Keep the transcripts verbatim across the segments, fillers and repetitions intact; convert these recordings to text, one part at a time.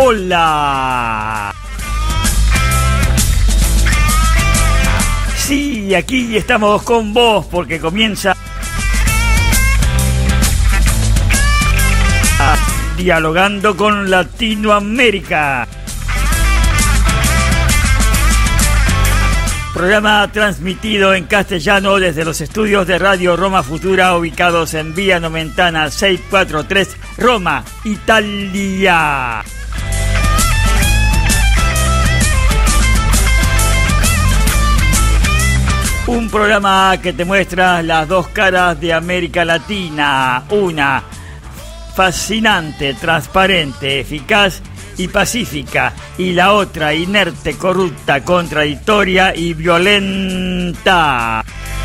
Hola. Sí, aquí estamos con vos porque comienza Dialogando con Latinoamérica. Programa transmitido en castellano desde los estudios de Radio Roma Futura ubicados en Vía Nomentana seiscientos cuarenta y tres, Roma, Italia. Un programa que te muestra las dos caras de América Latina, una fascinante, transparente, eficaz y pacífica, y la otra inerte, corrupta, contradictoria y violenta.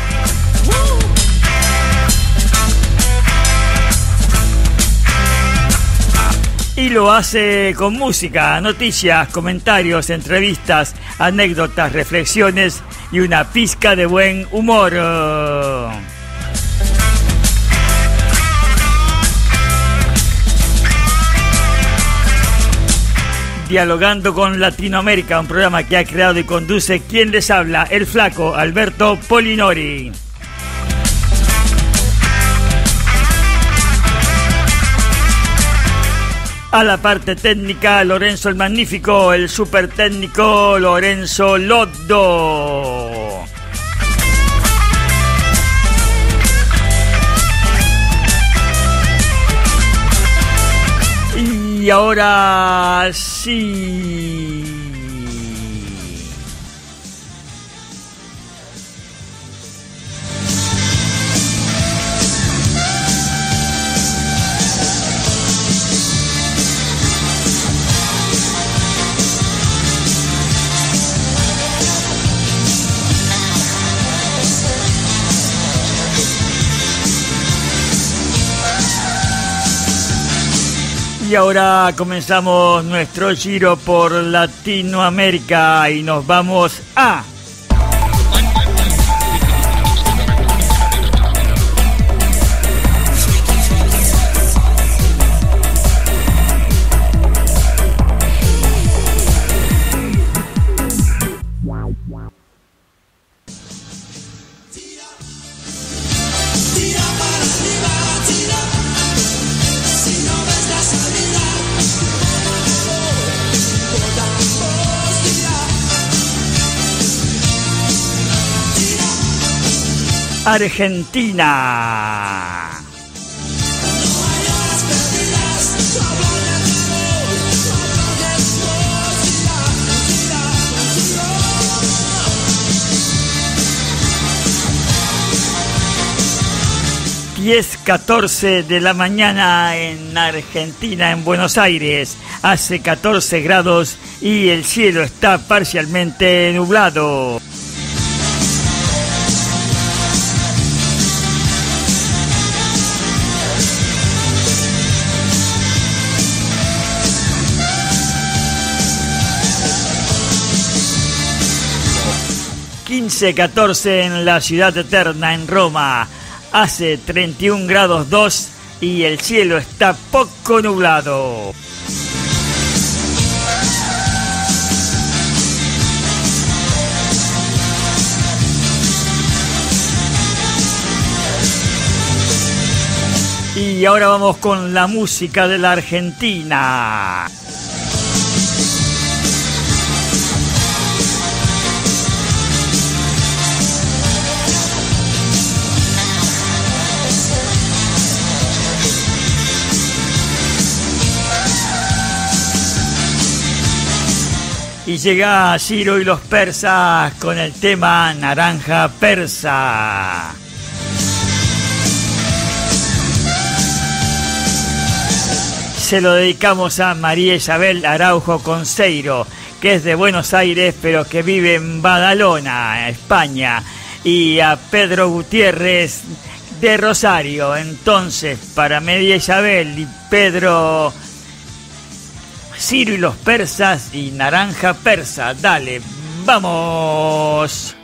Y lo hace con música, noticias, comentarios, entrevistas, anécdotas, reflexiones y una pizca de buen humor. Dialogando con Latinoamérica, un programa que ha creado y conduce quien les habla, el flaco Alberto Polinori. A la parte técnica, Lorenzo el Magnífico, el super técnico Lorenzo Loddo. Y ahora sí. Y ahora comenzamos nuestro giro por Latinoamérica y nos vamos a... Argentina. diez catorce de la mañana en Argentina, en Buenos Aires. Hace catorce grados y el cielo está parcialmente nublado. quince catorce en la ciudad eterna, en Roma. Hace treinta y un grados dos y el cielo está poco nublado. Y ahora vamos con la música de la Argentina. Y llega Ciro y los persas con el tema Naranja Persa. Se lo dedicamos a María Isabel Araujo Conceiro, que es de Buenos Aires pero que vive en Badalona, España, y a Pedro Gutiérrez de Rosario. Entonces, para María Isabel y Pedro, Ciro y los persas y Naranja Persa. Dale, vamos.